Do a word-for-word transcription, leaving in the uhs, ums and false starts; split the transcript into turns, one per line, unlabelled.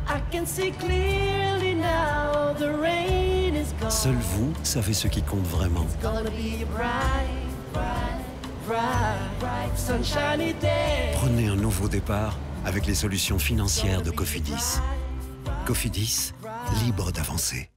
Seul vous savez ce qui compte vraiment. Prenez un nouveau départ avec les solutions financières de Cofidis. Cofidis, libre d'avancer.